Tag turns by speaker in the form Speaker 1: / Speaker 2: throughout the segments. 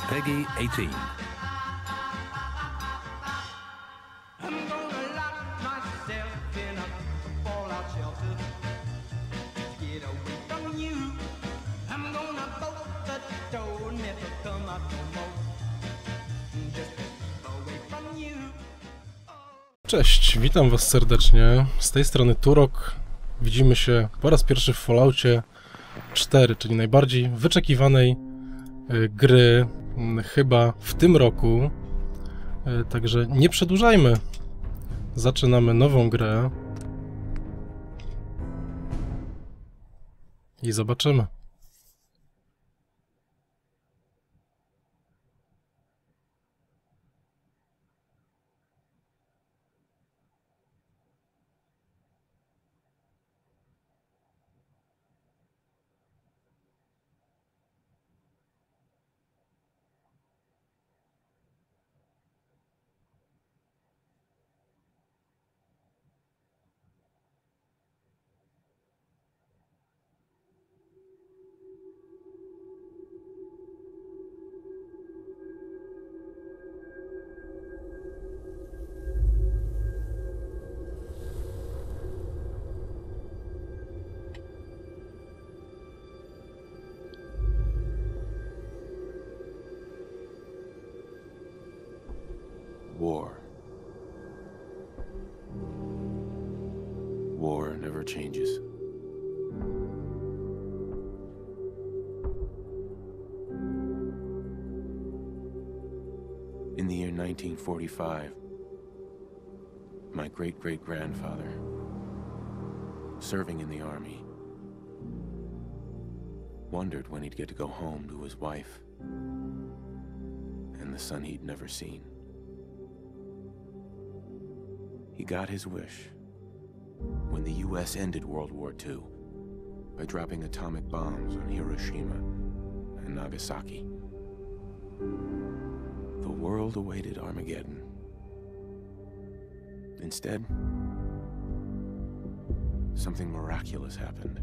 Speaker 1: Peggy 18.
Speaker 2: Cześć, witam Was serdecznie. Z tej strony Turok. Widzimy się po raz pierwszy w Falloutie 4, czyli najbardziej wyczekiwanej gry chyba w tym roku. Także nie przedłużajmy. Zaczynamy nową grę i zobaczymy.
Speaker 3: War. War never changes. In the year 1945, my great-great-grandfather, serving in the army, wondered when he'd get to go home to his wife and the son he'd never seen. He got his wish when the US ended World War II by dropping atomic bombs on Hiroshima and Nagasaki. The world awaited Armageddon. Instead, something miraculous happened.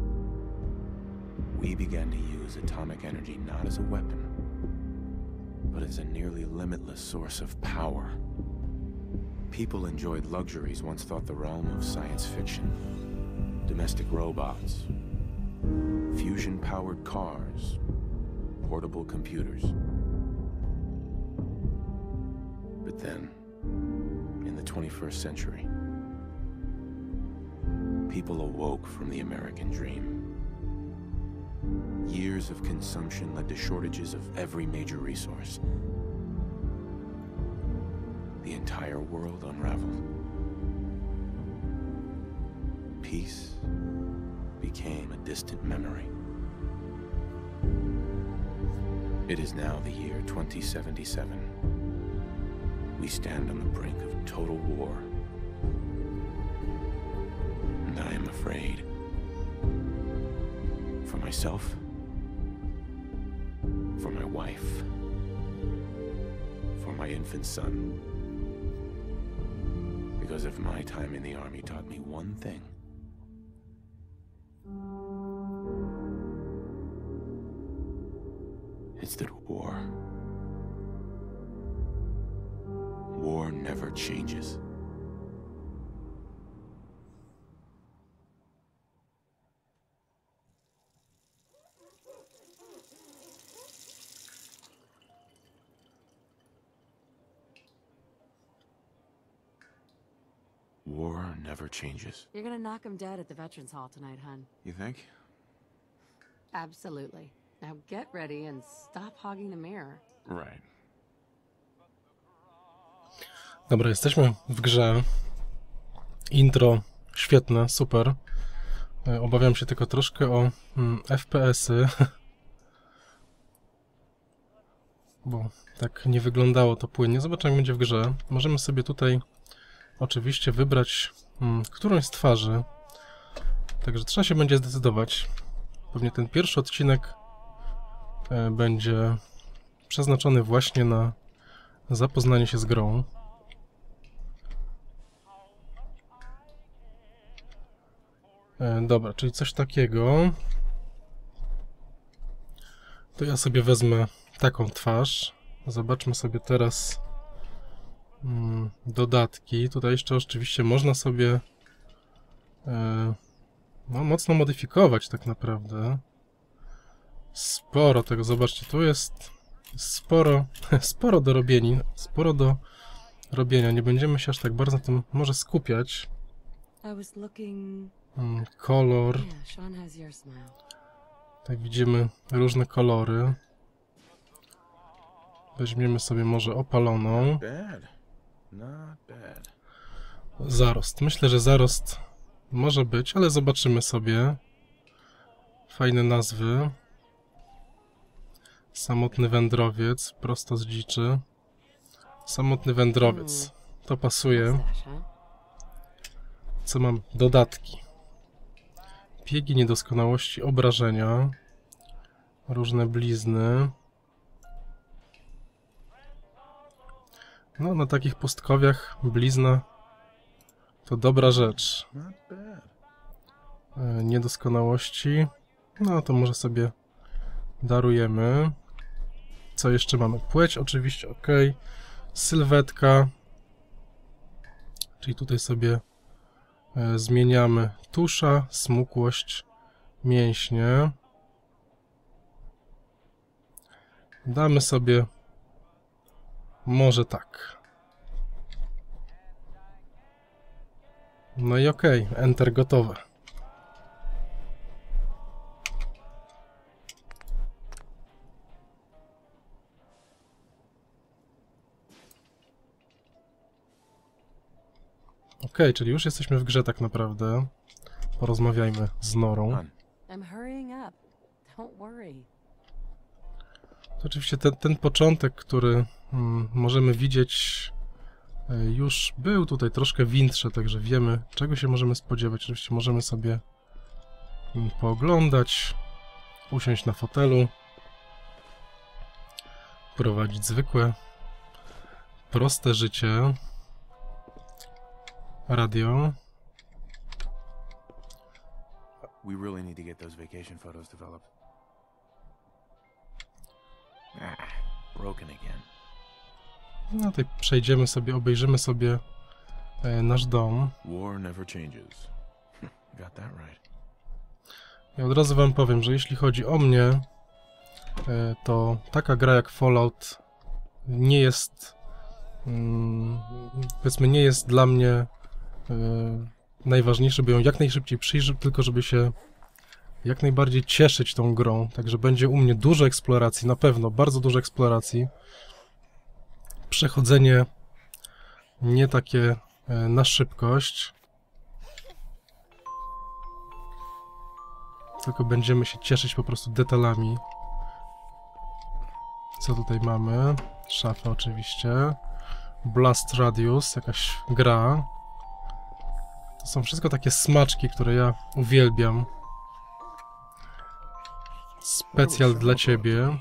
Speaker 3: We began to use atomic energy not as a weapon, but as a nearly limitless source of power. People enjoyed luxuries once thought the realm of science fiction. Domestic robots, fusion-powered cars, portable computers. But then, in the 21st century, people awoke from the American dream. Years of consumption led to shortages of every major resource. The entire world unraveled. Peace became a distant memory. It is now the year 2077. We stand on the brink of total war. And I am afraid. For myself, for my wife, for my infant son. Because if my time in the army taught me one thing, it's that war never changes. War never changes.
Speaker 4: You're gonna knock him dead at the Veterans Hall tonight, hun.
Speaker 3: You think?
Speaker 4: Absolutely. Now get ready and stop hogging the mirror.
Speaker 3: Right.
Speaker 2: Dobra, jesteśmy w grze. Intro świetne, super. Obawiam się tylko troszkę o FPS-y. Bo tak nie wyglądało to płynnie. Zobaczymy, jak będzie w grze. Możemy sobie tutaj oczywiście wybrać którąś z twarzy. Także trzeba się będzie zdecydować. Pewnie ten pierwszy odcinek będzie przeznaczony właśnie na zapoznanie się z grą. Dobra, czyli coś takiego. To ja sobie wezmę taką twarz. Zobaczmy sobie teraz dodatki. Tutaj jeszcze oczywiście można sobie no, mocno modyfikować tak naprawdę. Sporo tego, zobaczcie, tu jest sporo do robienia. Nie będziemy się aż tak bardzo na tym może skupiać. Kolor. Tutaj widzimy różne kolory. Weźmiemy sobie może opaloną. Zarost. Myślę, że zarost może być, ale zobaczymy sobie. Fajne nazwy. Samotny wędrowiec, prosto z dziczy. Samotny wędrowiec. To pasuje. Co mam? Dodatki. Biegi niedoskonałości, obrażenia. Różne blizny. No, na takich pustkowiach blizna to dobra rzecz. Niedoskonałości. No, to może sobie darujemy. Co jeszcze mamy? Płeć oczywiście, ok. Sylwetka. Czyli tutaj sobie zmieniamy tusza, smukłość, mięśnie. Damy sobie może tak. No i ok, Enter gotowe. Ok, czyli już jesteśmy w grze tak naprawdę. Porozmawiajmy z Norą. To oczywiście ten początek, który możemy widzieć, już był tutaj troszkę w intrze, także wiemy, czego się możemy spodziewać. Oczywiście możemy sobie pooglądać, usiąść na fotelu, prowadzić zwykłe, proste życie. Radio.
Speaker 3: We really need to get those vacation photos developed. Broken again.
Speaker 2: No tutaj przejdziemy sobie, obejrzymy sobie nasz dom.
Speaker 3: War never changes. Got that right.
Speaker 2: Ja od razu wam powiem, że jeśli chodzi o mnie, to taka gra jak Fallout nie jest, powiedzmy, nie jest dla mnie najważniejsze, by ją jak najszybciej przyjrzeć, tylko żeby się jak najbardziej cieszyć tą grą. Także będzie u mnie dużo eksploracji, na pewno, bardzo dużo eksploracji. Przechodzenie nie takie na szybkość, tylko będziemy się cieszyć po prostu detalami. Co tutaj mamy? Szafa oczywiście. Blast Radius, jakaś gra. To są wszystko takie smaczki, które ja uwielbiam. Specjal dla ciebie.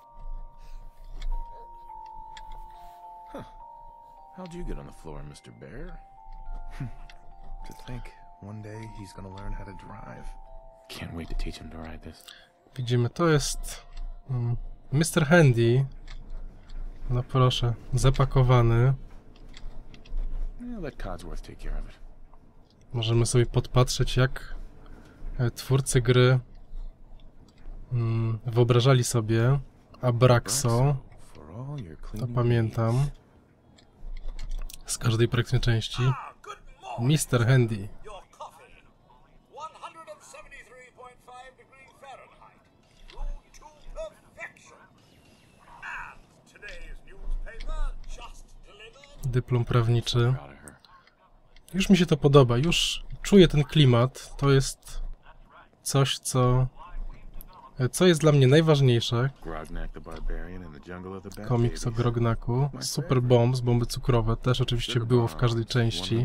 Speaker 3: How'd you get on the floor, Mr. Bear? To think one day he's gonna learn how to drive. Can't wait to teach him to ride this.
Speaker 2: Widzimy, to jest Mr. Handy. No proszę, zapakowany.
Speaker 3: Let Codsworth take care of it.
Speaker 2: Możemy sobie podpatrzeć, jak twórcy gry wyobrażali sobie Abraxo. To pamiętam. Z każdej praktycznie części. Mr. Handy. Dyplom prawniczy. Już mi się to podoba, już czuję ten klimat. To jest coś, co jest dla mnie najważniejsze. Komiks o Grognaku. Super Bombs, bomby cukrowe, też oczywiście było w każdej części.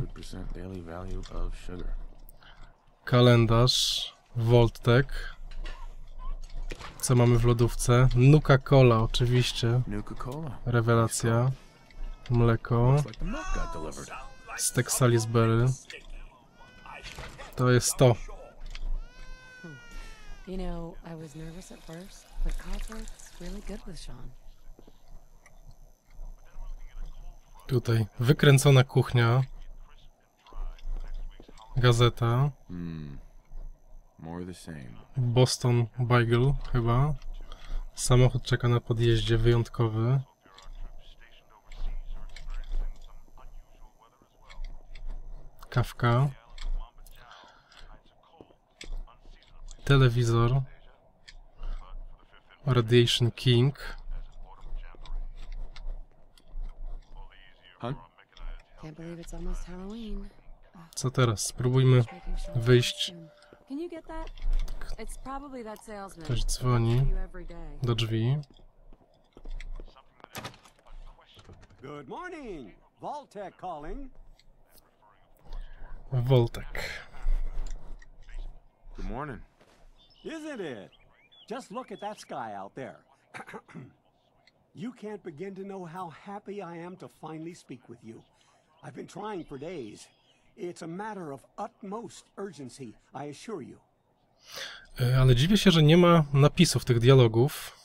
Speaker 2: Kalendarz, Voltec. Co mamy w lodówce? Nuka-Cola, oczywiście. Rewelacja. Mleko. Stek Salisbury. To jest to.
Speaker 4: You know, I was nervous at first, but Codsworth's really good with Sean.
Speaker 2: Tutaj wykręcona kuchnia. Gazeta.
Speaker 3: More the same.
Speaker 2: Boston Beagle chyba. Samochód czeka na podjeździe, wyjątkowy. Kawka. Telewizor. Radiation King.
Speaker 3: Hunt?
Speaker 4: Can't believe it's almost Halloween.
Speaker 2: Co teraz? Spróbujmy wyjść.
Speaker 4: Can you get that? It's probably that salesman.
Speaker 2: Ktoś dzwoni
Speaker 4: See you every day.
Speaker 2: do drzwi.
Speaker 1: Good morning. Vault-Tec calling.
Speaker 2: Voltek.
Speaker 3: Good morning.
Speaker 1: Isn't it? Just look at that sky out there. You can't begin to know how happy I am to finally speak with you. I've been trying for days. It's a matter of utmost urgency, I assure you.
Speaker 2: Ale dziwię się, że nie ma napisów tych dialogów.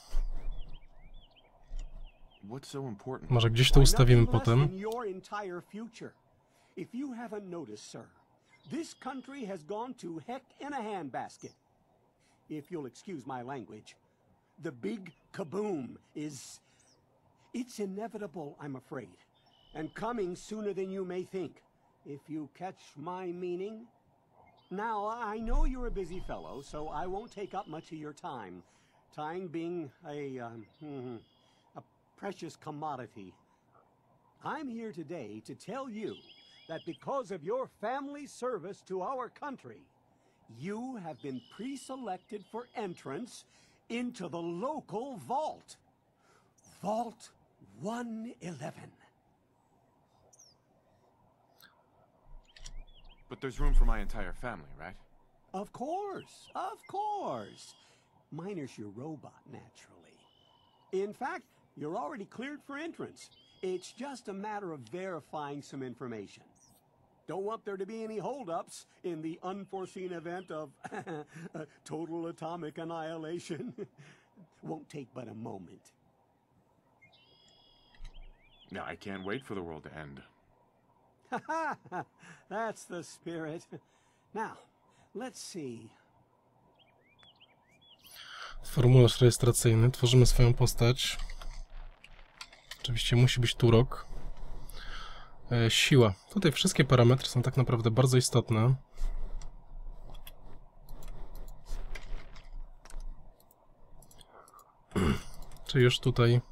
Speaker 3: What's so important?
Speaker 2: Może gdzieś to ustawimy potem.
Speaker 1: Your entire future. If you haven't noticed, sir, this country has gone to heck in a handbasket. If you'll excuse my language, the big kaboom is... It's inevitable, I'm afraid, and coming sooner than you may think, if you catch my meaning. Now, I know you're a busy fellow, so I won't take up much of your time. Time being a precious commodity. I'm here today to tell you that because of your family service to our country, you have been pre-selected for entrance into the local vault. Vault 111.
Speaker 3: But there's room for my entire family, right?
Speaker 1: Of course, of course. Miner's your robot, naturally. In fact, you're already cleared for entrance. It's just a matter of verifying some information. Don't want there to be any holdups in the unforeseen event of total atomic annihilation. Won't take but a moment.
Speaker 3: Yeah, I can't wait for the world to end.
Speaker 1: That's the spirit. Now, let's see.
Speaker 2: Formularz rejestracyjny. Tworzymy swoją postać. Oczywiście musi być Turok. Siła. Tutaj wszystkie parametry są tak naprawdę bardzo istotne. Czy już tutaj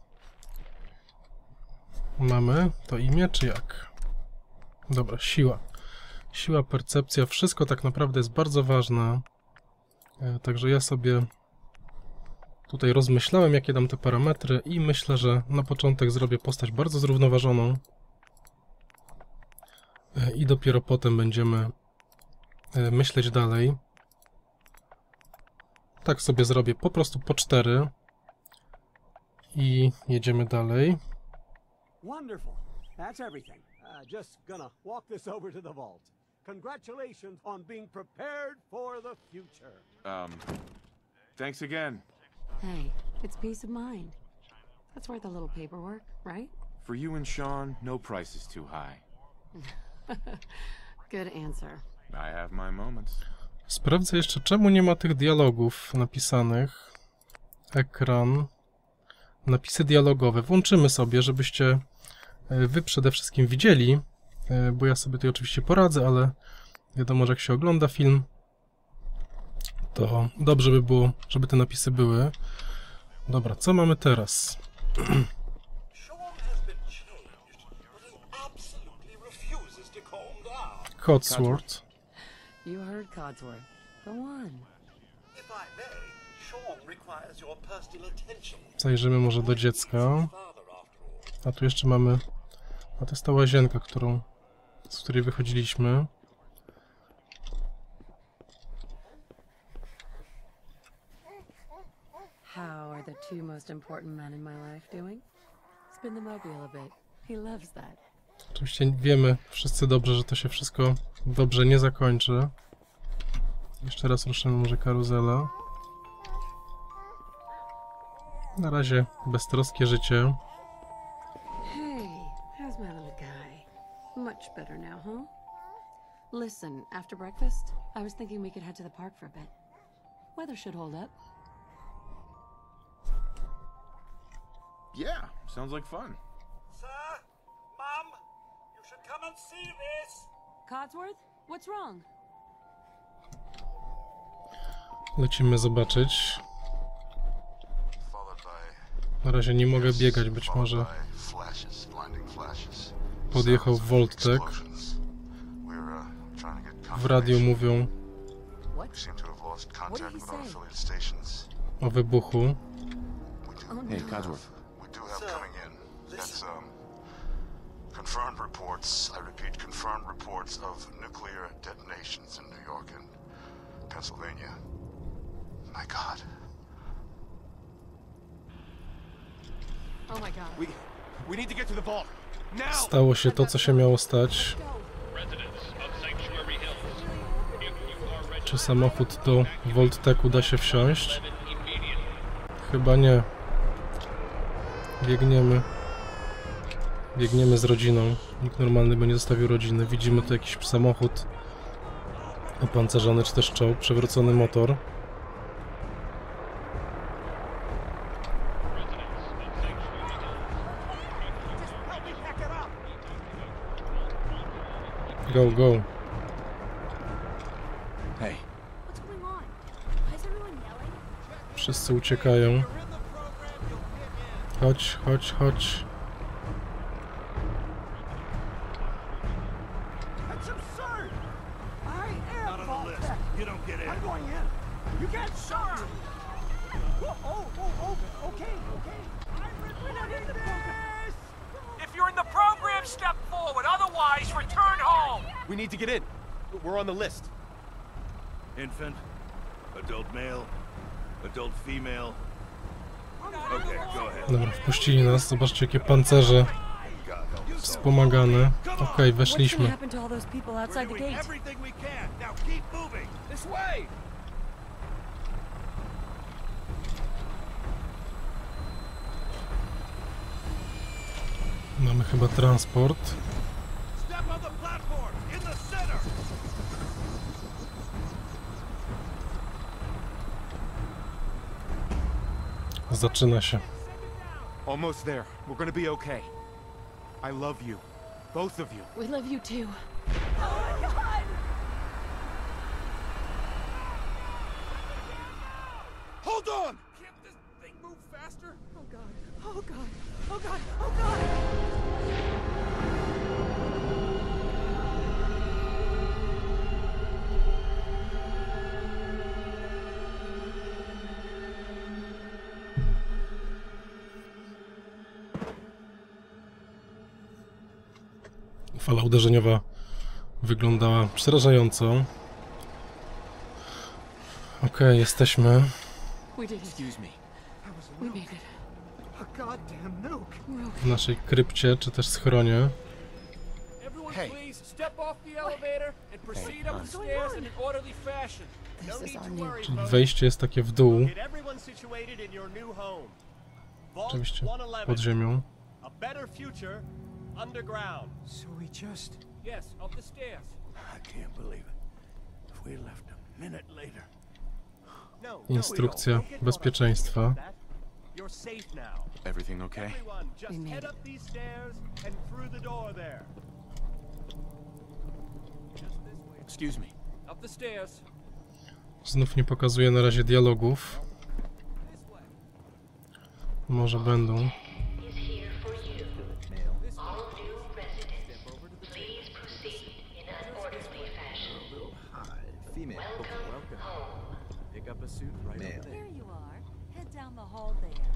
Speaker 2: mamy to imię, czy jak? Dobra, siła. Siła, percepcja, wszystko tak naprawdę jest bardzo ważne. Także ja sobie tutaj rozmyślałem, jakie dam te parametry i myślę, że na początek zrobię postać bardzo zrównoważoną. I dopiero potem będziemy myśleć dalej. Tak sobie zrobię po prostu po 4 i jedziemy dalej.
Speaker 1: Wonderful. That's everything. Just gonna walk this over to the vault. Congratulations on being prepared for the future.
Speaker 3: Thanks again.
Speaker 4: Hey, it's peace of mind. That's worth a little paperwork, right?
Speaker 3: For you and Sean, no price is too high.
Speaker 4: Good answer.
Speaker 3: I have my moments.
Speaker 2: Sprawdzę jeszcze, czemu nie ma tych dialogów napisanych. Ekran. Napisy dialogowe. Włączymy sobie, żebyście wy przede wszystkim widzieli, bo ja sobie tutaj oczywiście poradzę, ale wiadomo, że jak się ogląda film, to dobrze by było, żeby te napisy były. Dobra, co mamy teraz? Codsworth.
Speaker 4: You heard Codsworth. Go on.
Speaker 2: Zajrzymy może do dziecka. A tu jeszcze mamy... A to jest ta łazienka, z której wychodziliśmy.
Speaker 4: How are the two most important men in my life doing? Spin the mobile a bit. He loves that.
Speaker 2: Oczywiście wiemy wszyscy dobrze, że to się wszystko dobrze nie zakończy. Jeszcze raz ruszymy może karuzela. Na razie beztroskie życie.
Speaker 4: Hey, how's my little guy? Much better now, huh? Listen, after breakfast, I was thinking we could head to the park for a bit. Weather should hold up.
Speaker 3: Yeah, sounds like fun.
Speaker 5: Sir, Mum, you should come and see this.
Speaker 4: Codsworth, what's wrong?
Speaker 2: Lecimy zobaczyć. Na razie nie mogę biegać, być może podjechał Voltek. W radiu mówią o wybuchu.
Speaker 3: Hey, Codsworth.
Speaker 6: Confirmed reports, I repeat, confirmed reports of nuclear detonations in New York and Pennsylvania. My God.
Speaker 4: Oh my god.
Speaker 5: We need to get to the vault. Now!
Speaker 2: Stało się to, co się miało stać. Czy samochód do Volteku da się wsiąść? Chyba nie. Biegniemy. Biegniemy z rodziną. Nikt normalny by nie zostawił rodziny. Widzimy tu jakiś samochód opancerzony, czy też czołg, przewrócony motor. Go, go.
Speaker 3: Hey,
Speaker 7: What's going on? Why is everyone yelling?
Speaker 2: Wszyscy uciekają. Chodź, chodź, chodź.
Speaker 1: That's absurd! I am
Speaker 5: Not on the list.
Speaker 1: Voltek.
Speaker 5: You don't get in.
Speaker 1: I'm going in. You can't stop me. Okay.
Speaker 5: We're not in the program. If you're in the program, step forward. Otherwise, return home.
Speaker 8: We need to get in. We're on the list.
Speaker 5: Infant, adult male, adult female. Okay, go ahead.
Speaker 2: Dobra, wpuścili nas. Zobaczcie, jakie pancerze wspomagane. Okej,
Speaker 4: What's gonna
Speaker 2: weszliśmy.
Speaker 4: happen to all those people
Speaker 5: We're
Speaker 4: outside the
Speaker 5: doing
Speaker 4: gate?
Speaker 5: everything we can. Now keep moving. This way.
Speaker 2: Mamy chyba transport.
Speaker 5: Step on the platform in the center.
Speaker 2: Zaczyna się.
Speaker 8: Almost there. We're gonna be okay. I love you. Both of you.
Speaker 4: We love you too.
Speaker 5: Hold on. Can't this thing move faster? Oh God. Oh God. Oh God. Oh God.
Speaker 2: Fala uderzeniowa wyglądała przerażająco. Okej, jesteśmy
Speaker 4: We did it.
Speaker 3: excuse me.
Speaker 4: We made it.
Speaker 1: A goddamn nuke.
Speaker 2: w naszej krypcie, czy też schronie.
Speaker 5: Everyone,
Speaker 3: Hey.
Speaker 5: please step off the elevator and proceed up the stairs in an orderly fashion. No
Speaker 4: This is
Speaker 5: need
Speaker 4: our
Speaker 5: to
Speaker 4: new-
Speaker 5: worry,
Speaker 2: Czyli
Speaker 5: folks.
Speaker 2: wejście jest takie w dół,
Speaker 9: Get everyone situated in your new home. Vault
Speaker 2: oczywiście
Speaker 9: 111.
Speaker 2: pod ziemią.
Speaker 9: A better future underground.
Speaker 1: So we just...
Speaker 5: Yes, up the stairs.
Speaker 1: I can't believe it. If we left a minute later...
Speaker 9: No,
Speaker 2: Instrukcja
Speaker 9: don't get caught up
Speaker 2: bezpieczeństwa.
Speaker 9: in that. You're safe now.
Speaker 3: Everything okay?
Speaker 9: Everyone,
Speaker 4: We
Speaker 9: just
Speaker 4: made
Speaker 9: head
Speaker 4: it.
Speaker 9: up these stairs and through the door there.
Speaker 5: Just this way.
Speaker 3: Excuse me.
Speaker 5: Up the stairs.
Speaker 2: Znów nie pokazuje na razie dialogów.
Speaker 5: This way.
Speaker 2: Może będą.
Speaker 10: is here for you. All new residents, please proceed in an orderly fashion. Welcome home.
Speaker 8: Pick up a suit right over there.
Speaker 7: There you are. Head down the hall there.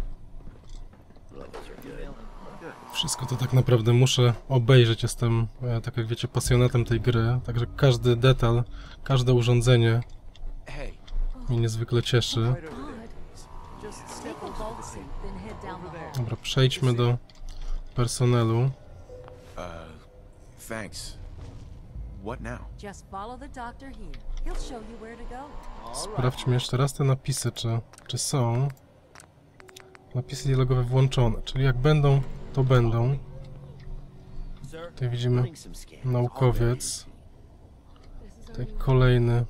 Speaker 2: Wszystko to tak naprawdę muszę obejrzeć. Jestem, tak jak wiecie, pasjonatem tej gry. Także każdy detal, każde urządzenie
Speaker 3: Hey,
Speaker 2: mnie niezwykle cieszy.
Speaker 4: Odd.
Speaker 9: Just
Speaker 7: Take
Speaker 9: step
Speaker 7: a
Speaker 9: onto
Speaker 7: vault
Speaker 9: the
Speaker 7: suit,
Speaker 9: seat.
Speaker 7: then head down the hall.
Speaker 2: Dobra, przejdźmy do personelu.
Speaker 3: thanks. What now?
Speaker 7: Just follow the doctor here. He'll show you where to go.
Speaker 2: Sprawdźmy jeszcze raz te napisy, czy są. napisy dialogowe włączone, czyli jak będą, to będą. Tutaj widzimy naukowiec. Tutaj kolejny.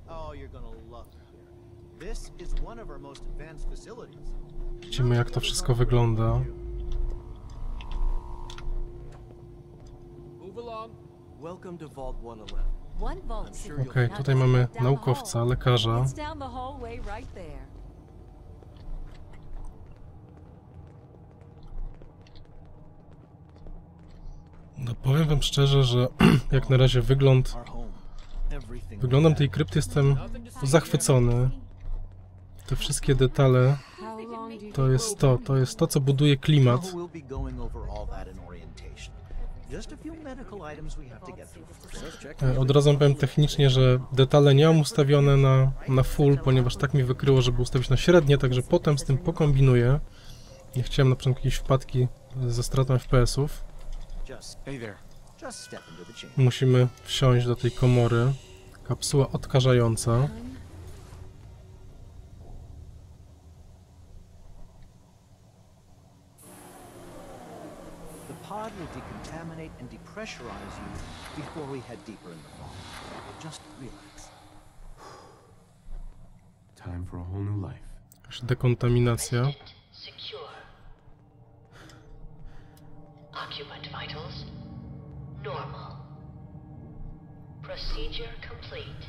Speaker 2: Widzimy, jak to wszystko wygląda. Okej, tutaj mamy naukowca, lekarza. No powiem wam szczerze, że jak na razie wyglądem tej krypty jestem zachwycony. Te wszystkie detale to jest to, co buduje klimat. Od razu powiem technicznie, że detale nie mam ustawione na full, ponieważ tak mi wykryło, żeby ustawić na średnie, także potem z tym pokombinuję. Nie chciałem na początku jakieś wpadki ze stratą FPS-ów. Musimy wsiąść do tej komory. Kapsuła odkażająca.
Speaker 11: pod will decontaminate and depressurize you before we head deeper in the vault. Just relax.
Speaker 3: Time for a whole new life.
Speaker 2: Dekontaminacja.
Speaker 10: Secure. Occupant vitals normal. Procedure complete.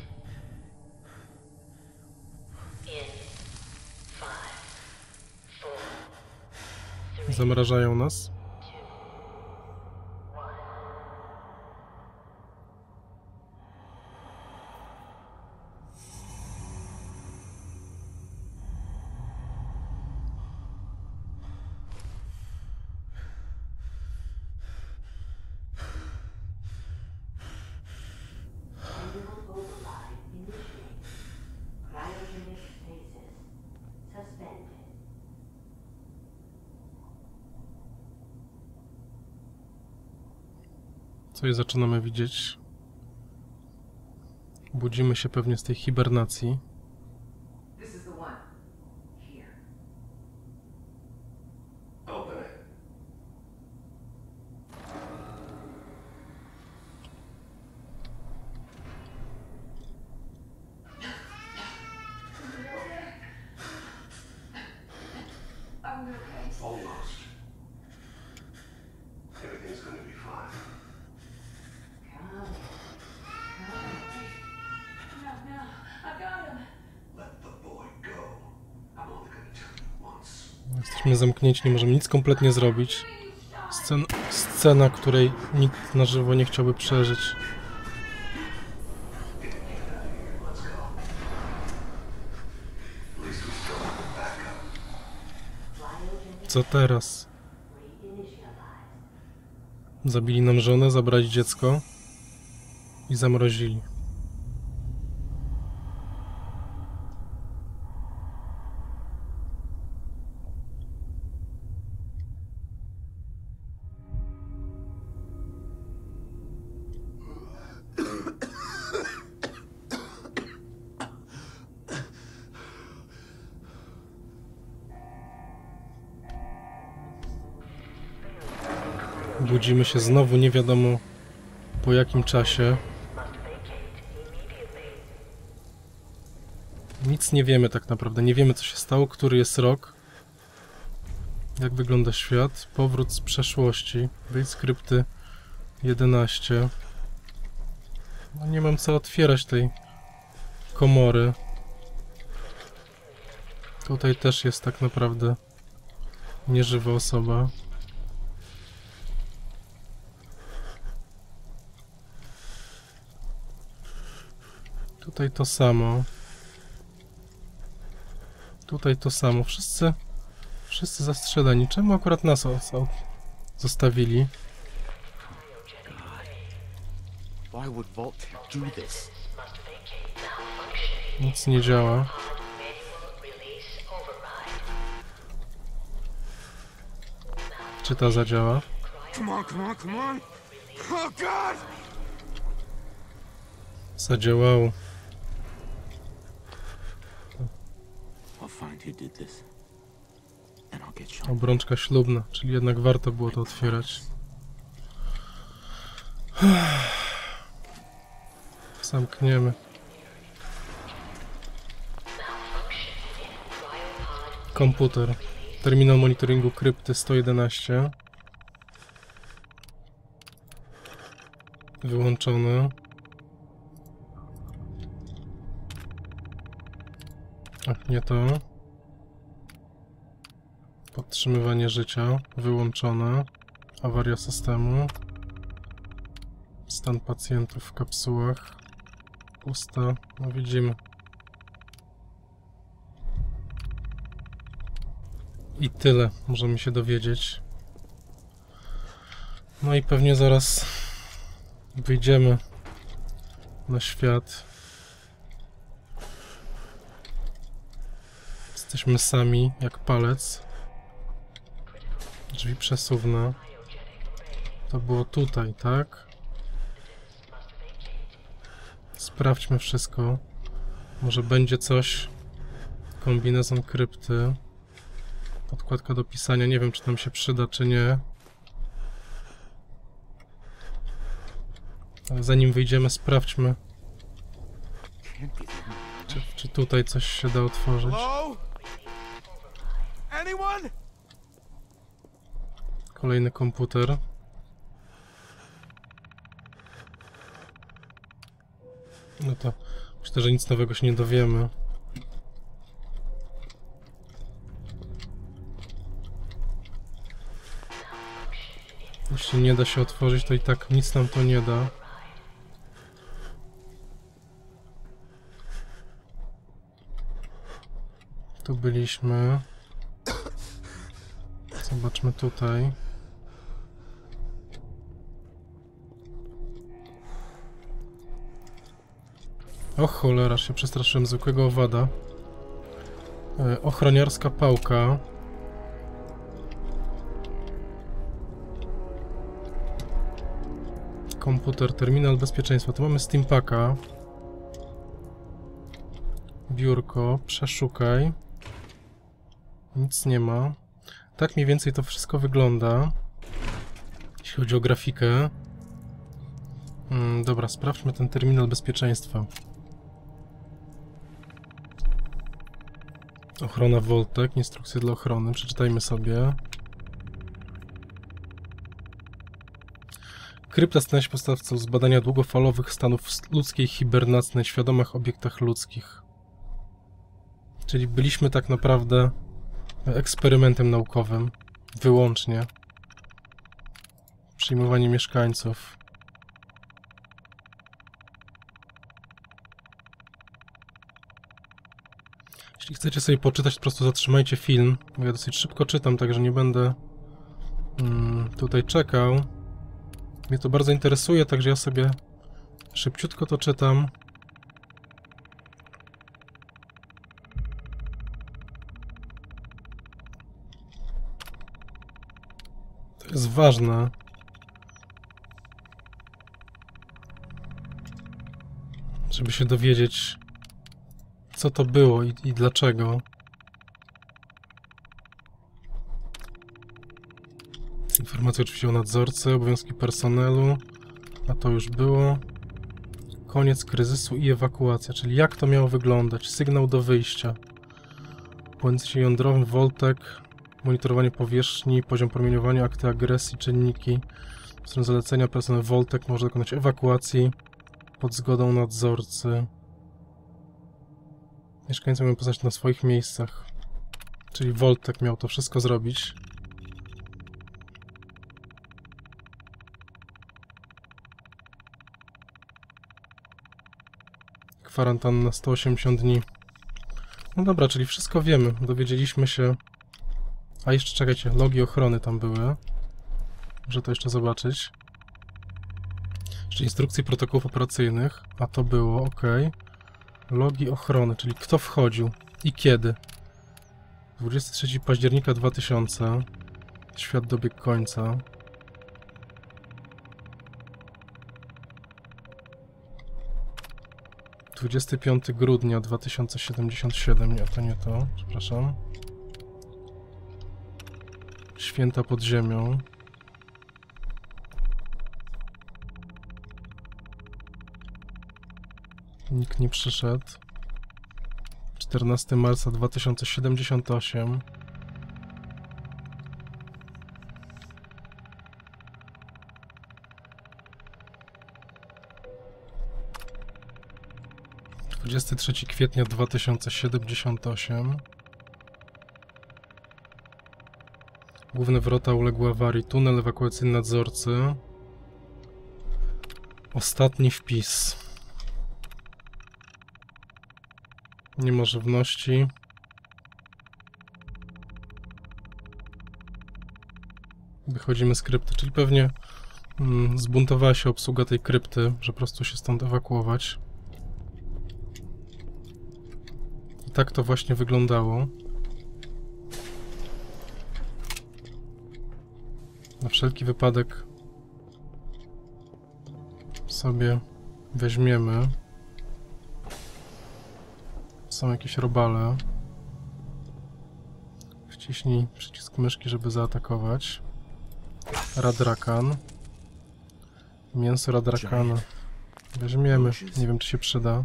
Speaker 10: In 5, 4, 3.
Speaker 2: Zamrażają nas. Coś zaczynamy widzieć. Budzimy się pewnie z tej hibernacji. Jesteśmy zamknięci, nie możemy nic kompletnie zrobić. Scena, której nikt na żywo nie chciałby przeżyć. Co teraz? Zabili nam żonę, zabrali dziecko i zamrozili. Budzimy się znowu, nie wiadomo po jakim czasie. Nic nie wiemy tak naprawdę, nie wiemy co się stało, który jest rok. Jak wygląda świat. Powrót z przeszłości. Wyjdź z krypty 11. No nie mam co otwierać tej komory. Tutaj też jest tak naprawdę nieżywa osoba. Tutaj to samo. Tutaj to samo. Wszyscy zastrzeleni. Czemu akurat nas zostawili? Nic nie działa. Czy ta zadziała? Zadziałało.
Speaker 3: I'll find who did this, and I'll
Speaker 2: Obrączka ślubna, czyli jednak warto było to otwierać. Zamkniemy. Komputer. Terminal monitoringu krypty 111. Wyłączony. Ach, nie to. Podtrzymywanie życia. Wyłączone. Awaria systemu. Stan pacjentów w kapsułach. Pusta. No widzimy. I tyle możemy się dowiedzieć. No i pewnie zaraz wyjdziemy na świat. Jesteśmy sami jak palec. Drzwi przesuwne. To było tutaj, tak? Sprawdźmy wszystko. Może będzie coś. Kombinezon krypty. Podkładka do pisania. Nie wiem, czy nam się przyda, czy nie. Ale zanim wyjdziemy, sprawdźmy, czy tutaj coś się da otworzyć. Kolejny komputer. No to myślę, że nic nowego się nie dowiemy. Jeśli nie da się otworzyć, to i tak nic nam to nie da. Tu byliśmy. Zobaczmy tutaj. O cholera, się przestraszyłem zwykłego owada. Ochroniarska pałka. Komputer, terminal bezpieczeństwa. Tu mamy Steampaka. Biurko, przeszukaj. Nic nie ma. Tak mniej więcej to wszystko wygląda. Jeśli chodzi o grafikę. Dobra, sprawdźmy ten terminal bezpieczeństwa. Ochrona Voltek, instrukcje dla ochrony. Przeczytajmy sobie. Krypta stanie się podstawcą zbadania długofalowych stanów ludzkiej hibernacji na świadomych obiektach ludzkich. Czyli byliśmy tak naprawdę eksperymentem naukowym. Wyłącznie. Przyjmowanie mieszkańców. Jeśli chcecie sobie poczytać, po prostu zatrzymajcie film. Ja dosyć szybko czytam, także nie będę tutaj czekał. Mnie to bardzo interesuje, także ja sobie szybciutko to czytam. To jest ważne. Żeby się dowiedzieć, co to było i dlaczego. Informacje oczywiście o nadzorcy, obowiązki personelu, a to już było. Koniec kryzysu i ewakuacja, czyli jak to miało wyglądać. Sygnał do wyjścia. Płynący jądrowym, Voltek, monitorowanie powierzchni, poziom promieniowania, akty agresji, czynniki. W stronę zalecenia personel Voltek może dokonać ewakuacji pod zgodą nadzorcy. Mieszkańcy mają pozostać na swoich miejscach. Czyli Voltek miał to wszystko zrobić. Kwarantanna 180 dni. No dobra, czyli wszystko wiemy. Dowiedzieliśmy się. A jeszcze czekajcie, logi ochrony tam były. Muszę to jeszcze zobaczyć. Jeszcze instrukcje protokołów operacyjnych. A to było, ok. Logi ochrony, czyli kto wchodził i kiedy. 23 października 2000. Świat dobiegł końca. - 25 grudnia 2077. Nie, to nie to. Przepraszam. Święta pod ziemią. Nikt nie przyszedł. 14 marca 2078. Dwudziesty 3 kwietnia 2078. Główne wrota uległy awarii. Tunel ewakuacyjny nadzorcy. Ostatni wpis. Nie ma żywności. Wychodzimy z krypty, czyli pewnie zbuntowała się obsługa tej krypty, że po prostu się stąd ewakuować. I tak to właśnie wyglądało. Na wszelki wypadek sobie weźmiemy. Są jakieś robale. Wciśnij przycisk myszki, żeby zaatakować. Radrakan. Mięso Radrakana. Weźmiemy. Nie wiem, czy się przyda.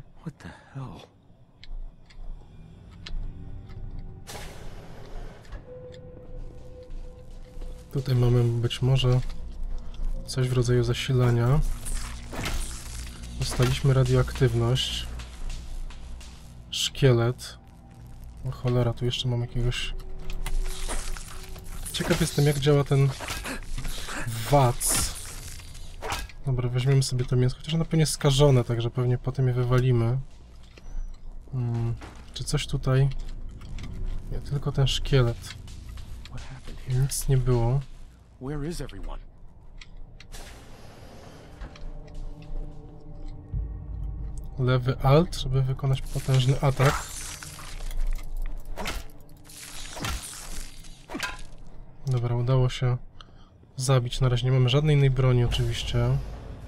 Speaker 2: Tutaj mamy być może coś w rodzaju zasilania. Dostaliśmy radioaktywność. Szkielet. O cholera, tu jeszcze mam jakiegoś... Ciekaw jestem, jak działa ten wac. Dobra, weźmiemy sobie to mięso, chociaż ono pewnie skażone, także pewnie potem je wywalimy. Czy coś tutaj... Nie, tylko ten szkielet. Nic nie było. Lewy Alt, żeby wykonać potężny atak. Dobra, udało się zabić. Na razie nie mamy żadnej innej broni oczywiście.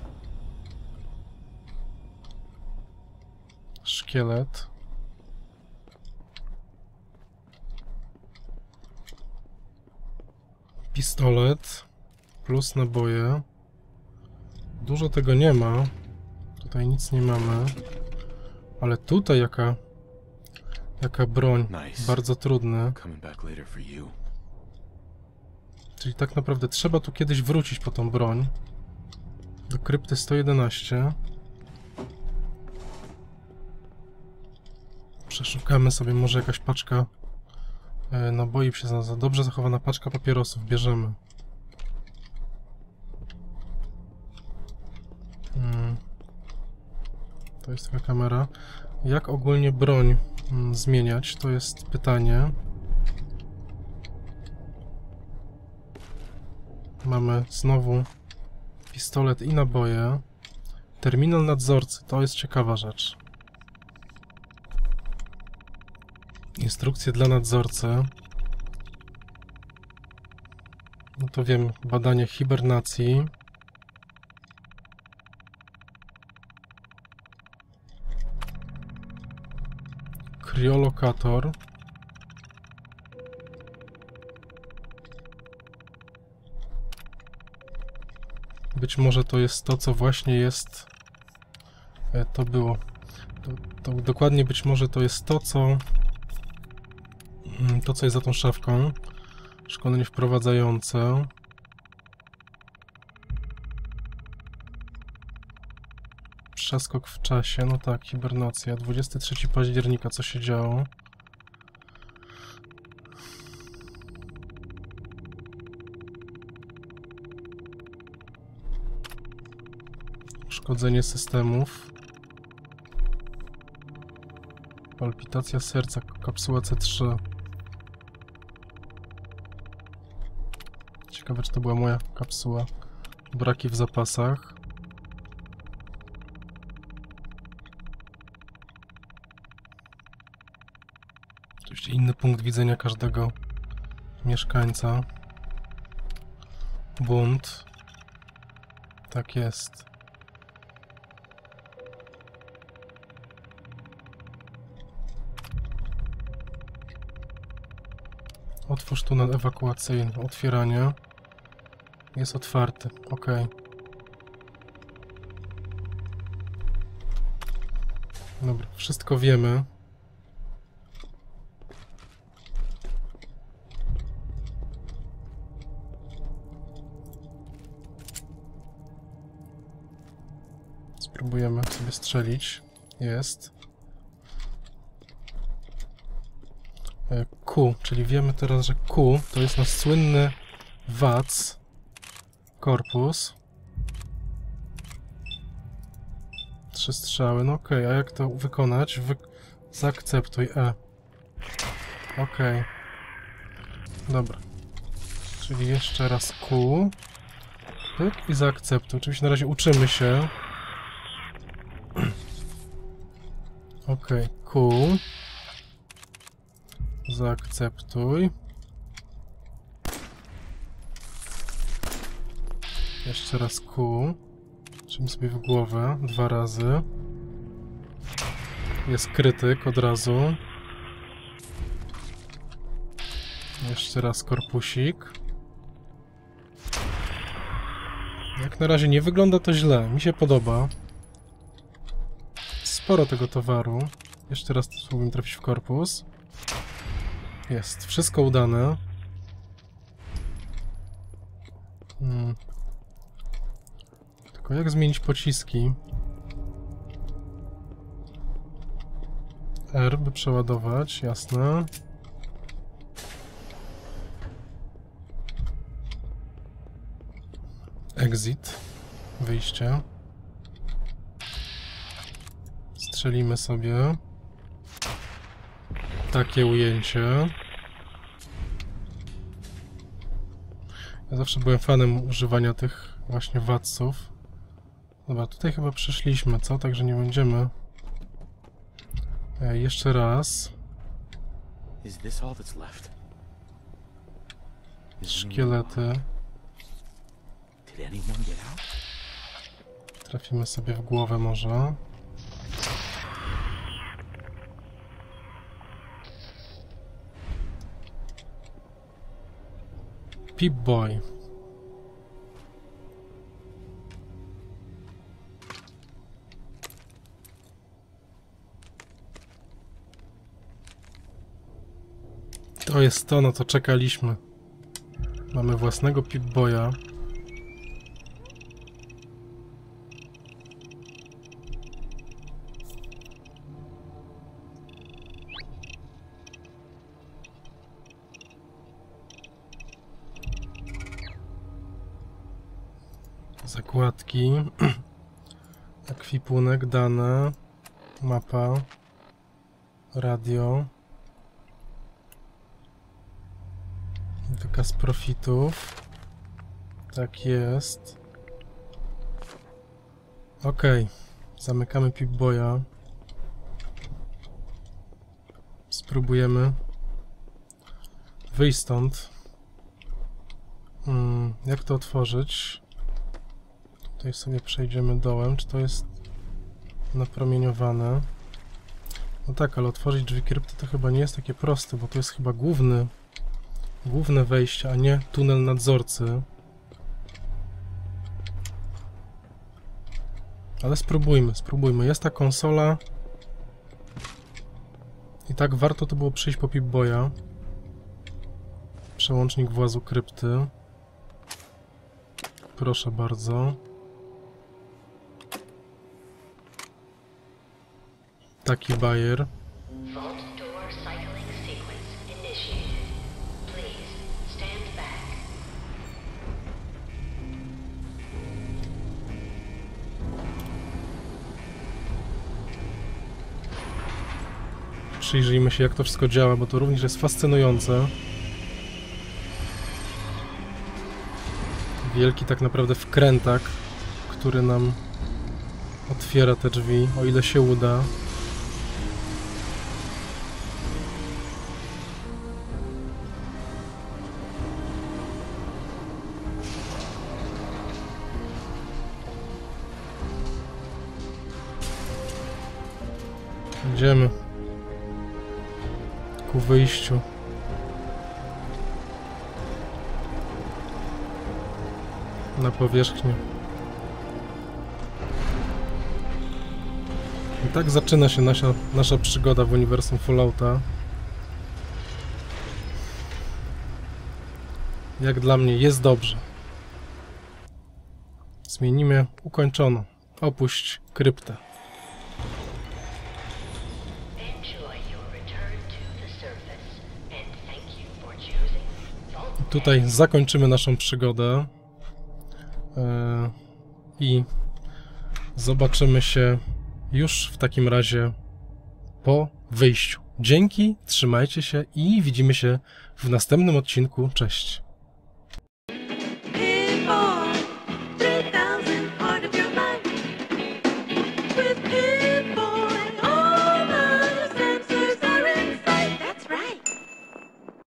Speaker 2: Szkielet. Pistolet. Plus naboje. Dużo tego nie ma. Tutaj nic nie mamy. Ale tutaj jaka broń. Bardzo trudne. Czyli tak naprawdę trzeba tu kiedyś wrócić po tą broń. Do krypty 111. Przeszukamy sobie, może jakaś paczka naboi się znalazła. Dobrze zachowana paczka papierosów. Bierzemy. To jest taka kamera. Jak ogólnie broń zmieniać? To jest pytanie. Mamy znowu pistolet i naboje. Terminal nadzorcy. To jest ciekawa rzecz. Instrukcje dla nadzorcy. No to wiem. Badanie hibernacji. Kriolokator. Być może to jest to, co właśnie jest... To było. To dokładnie być może to jest to, co... To, co jest za tą szafką. Szkolenie wprowadzające. Przeskok w czasie. No tak, hibernacja. 23 października, co się działo. Uszkodzenie systemów. Palpitacja serca, kapsuła C3. Ciekawe, czy to była moja kapsuła. Braki w zapasach. Oczywiście inny punkt widzenia każdego mieszkańca. Bunt. Tak jest. Otwórz tunel ewakuacyjny. Otwieranie. Jest otwarty. Ok. Dobra, wszystko wiemy. Spróbujemy sobie strzelić. Jest. Q, czyli wiemy teraz, że Q to jest nasz słynny VATS korpus. 3 strzały, no okej, a jak to wykonać? Zaakceptuj E. Okej. Dobra. Czyli jeszcze raz Q. Pyk i zaakceptuj. Oczywiście na razie uczymy się. Okej, Q. Zaakceptuj. Jeszcze raz Q. Lecimy sobie w głowę 2 razy. Jest krytyk od razu. Jeszcze raz korpusik. Jak na razie nie wygląda to źle. Mi się podoba. Sporo tego towaru. Jeszcze raz spróbujmy trafić w korpus. Jest. Wszystko udane. Tylko jak zmienić pociski? R, by przeładować. Jasne. Exit. Wyjście. Strzelimy sobie. Takie ujęcie. Ja zawsze byłem fanem używania tych właśnie watsów. Dobra, tutaj chyba przeszliśmy, co? Także nie będziemy. Jeszcze raz. Szkielety. Trafimy sobie w głowę może. Pip-Boy. To jest to, na co czekaliśmy. Mamy własnego Pip-Boya. Zakładki. Ekwipunek, dane. Mapa. Radio. Wykaz profitów. Tak jest. Ok. Zamykamy Pip-Boya. Spróbujemy wyjść stąd. Jak to otworzyć? Tutaj sobie przejdziemy dołem. Czy to jest napromieniowane? No tak, ale otworzyć drzwi krypty to chyba nie jest takie proste, bo to jest chyba główne wejście, a nie tunel nadzorcy. Ale spróbujmy. Jest ta konsola. I tak warto to było przyjść po Pip-Boya. Przełącznik włazu krypty. Proszę bardzo. Taki bajer. Przyjrzyjmy się, jak to wszystko działa, bo to również jest fascynujące. Wielki tak naprawdę wkrętak, który nam otwiera te drzwi, o ile się uda. Idziemy ku wyjściu. na powierzchnię. I tak zaczyna się nasza przygoda w uniwersum Fallouta. Jak dla mnie jest dobrze. Zmienimy ukończono. Opuść kryptę. Tutaj zakończymy naszą przygodę i zobaczymy się już w takim razie po wyjściu. Dzięki, trzymajcie się i widzimy się w następnym odcinku. Cześć!